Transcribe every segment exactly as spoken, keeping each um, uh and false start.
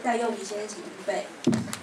再用笔先请预备。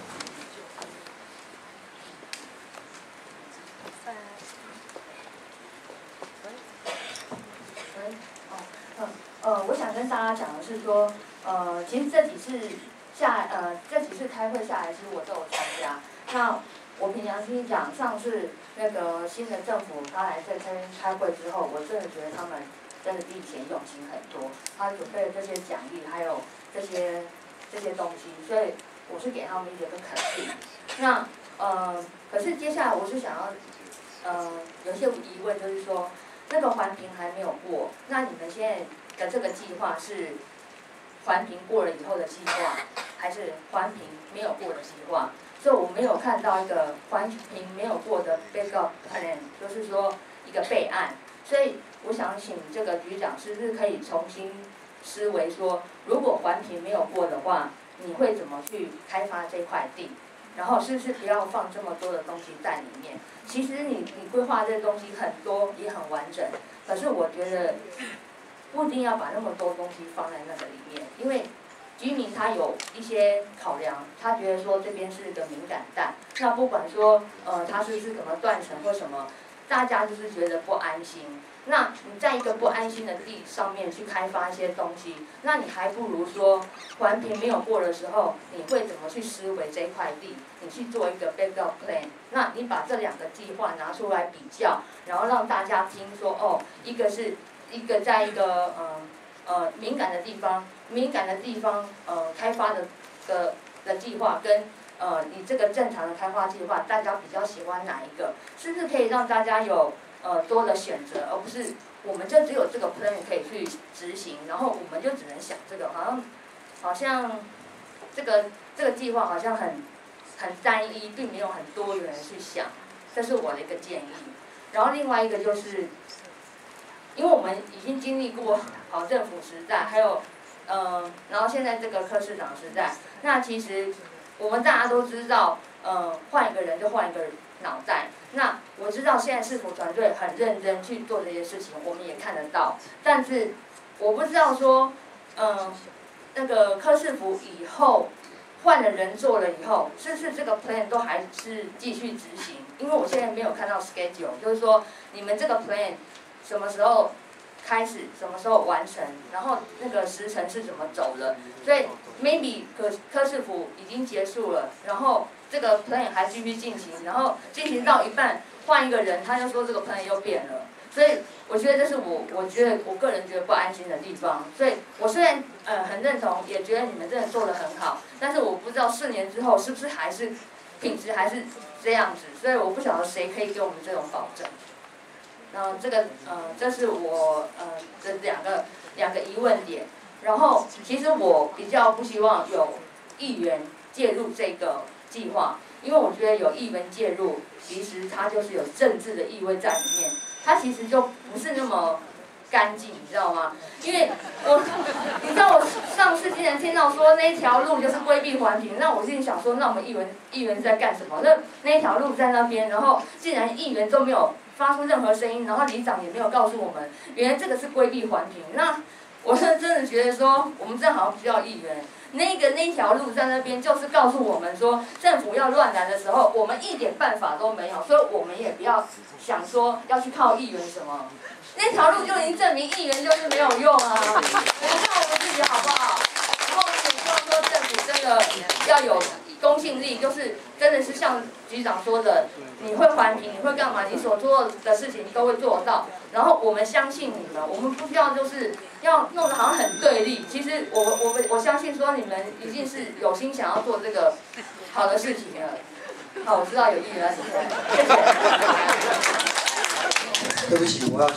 呃，我想跟大家讲的是说，呃，其实这几次下，呃，这几次开会下来，其实我都有参加。那我凭良心讲，上次那个新的政府他来这边开会之后，我真的觉得他们真的比以前用心很多。他准备了这些奖励，还有这些这些东西，所以我是给他们一个肯定。那呃，可是接下来我是想要，呃，有些疑问就是说，那个环评还没有过，那你们现在的这个计划是环评过了以后的计划，还是环评没有过的计划？所以我没有看到一个环评没有过的 backup plan， 就是说一个备案。所以我想请这个局长是不是可以重新思维说，如果环评没有过的话，你会怎么去开发这块地？然后是不是不要放这么多的东西在里面？其实你你规划这些东西很多也很完整，可是我觉得不一定要把那么多东西放在那个里面，因为居民他有一些考量，他觉得说这边是个敏感带，那不管说呃他是是怎么断层或什么，大家就是觉得不安心。那你在一个不安心的地上面去开发一些东西，那你还不如说环评没有过的时候，你会怎么去思维这块地？你去做一个 backup plan， 那你把这两个计划拿出来比较，然后让大家听说哦，一个是一个在一个呃呃敏感的地方，敏感的地方呃开发的的的计划跟呃你这个正常的开发计划，大家比较喜欢哪一个？是不是可以让大家有呃多的选择，而不是我们就只有这个 plan 可以去执行，然后我们就只能想这个，好像好像这个这个计划好像很很单一，并没有很多元去想，这是我的一个建议。然后另外一个就是，因为我们已经经历过好政府时代，还有呃，然后现在这个柯市长时代，那其实我们大家都知道，呃，换一个人就换一个脑袋。那我知道现在市府团队很认真去做这些事情，我们也看得到。但是我不知道说，嗯、呃，那个柯市府以后换了人做了以后，是不是这个 plan 都还是继续执行？因为我现在没有看到 schedule， 就是说你们这个 plan 什么时候开始，什么时候完成，然后那个时程是怎么走的？所以 maybe 柯柯市府已经结束了，然后这个 plan 还继续进行，然后进行到一半换一个人，他就说这个 plan 又变了，所以我觉得这是我我觉得我个人觉得不安心的地方。所以我虽然呃很认同，也觉得你们真的做得很好，但是我不知道四年之后是不是还是品质还是这样子，所以我不晓得谁可以给我们这种保证。然后这个呃这是我呃的两个两个疑问点。然后其实我比较不希望有议员介入这个计划，因为我觉得有议员介入，其实它就是有政治的意味在里面，它其实就不是那么干净，你知道吗？因为我，你知道我上次竟然听到说那一条路就是规避环评，那我心里想说，那我们议员议员在干什么？那那一条路在那边，然后竟然议员都没有发出任何声音，然后里长也没有告诉我们，原来这个是规避环评。那我是真的觉得说，我们真的好像不需要议员。那个那条路在那边，就是告诉我们说，政府要乱来的时候，我们一点办法都没有，所以我们也不要想说要去靠议员什么。那条路就已经证明议员就是没有用啊，我们看我们自己好不好？然后我们也希望说政府真的要有公信力，就是真的是像局长说的，你会环评，你会干嘛？你所做的事情都会做到。然后我们相信你们，我们不需要就是要弄得好像很对立。其实我我我我相信说你们一定是有心想要做这个好的事情的。好，我知道有议员在这边，谢谢。 对不起，我要。